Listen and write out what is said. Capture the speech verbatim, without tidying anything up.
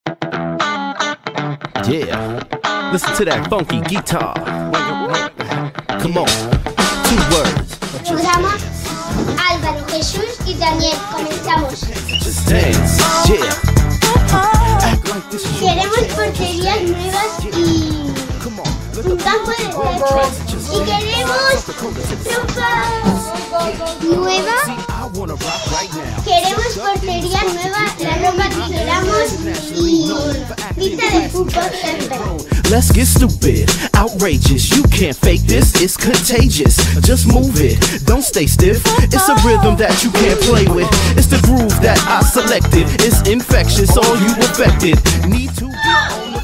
Yeah, listen to that funky guitar. Come on, two words. Nos llama Álvaro, Jesús y Daniel. Comenzamos. Just dance, yeah. Act like this is your Queremos porterías nuevas y un campo de juego. Y queremos ropa nueva. Queremos portería nueva, la ropa que queramos y pista de fútbol siempre. Let's get stupid, outrageous. You can't fake this, it's contagious. Just move it, don't stay stiff. It's a rhythm that you can't play with. It's the groove that I selected. It's infectious, all you affected. Need to get on